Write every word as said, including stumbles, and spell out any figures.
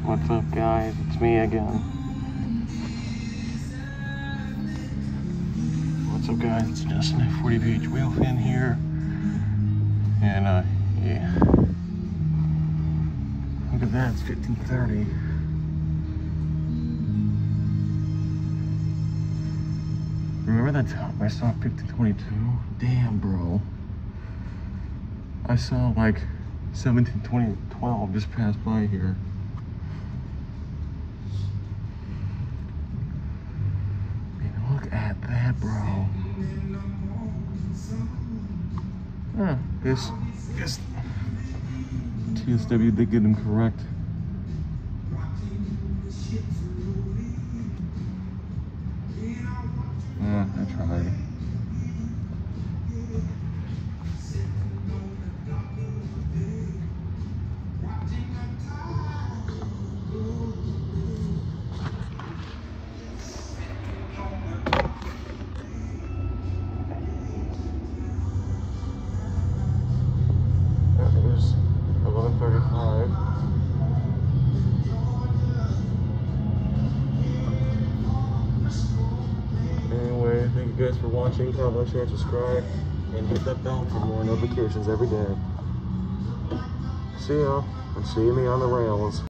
What's up, guys? It's me again. What's up, guys? It's Justin at forty B H Whalefin here. And, uh, yeah. Look at that, it's fifteen thirty. Remember that time I saw fifteen twenty-two? Damn, bro. I saw like seventeen twenty twelve just pass by here. Man, look at that, bro. Huh, this, this T S W did get him correct. Yeah, I tried. That was eleven thirty-five. Anyway, thank you guys for watching. Comment, share, and subscribe, and hit that bell for more notifications every day. See y'all, and see me on the rails.